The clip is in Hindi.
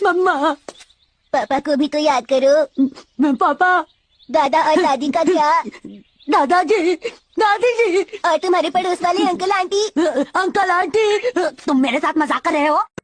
मम्मा। पापा को भी तो याद करो। पापा। दादा और दादी का क्या? दादाजी, दादी जी और तुम्हारे पड़ोस वाले अंकल आंटी। अंकल आंटी, तुम मेरे साथ मजाक कर रहे हो?